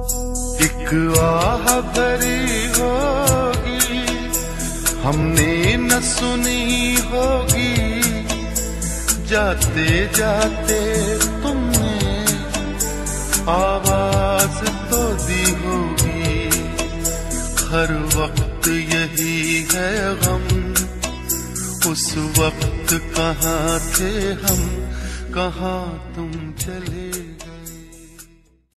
एक आह भरी होगी हमने न सुनी होगी, जाते जाते तुमने आवाज तो दी होगी। हर वक्त यही है गम, उस वक्त कहाँ थे हम, कहाँ तुम चले गए।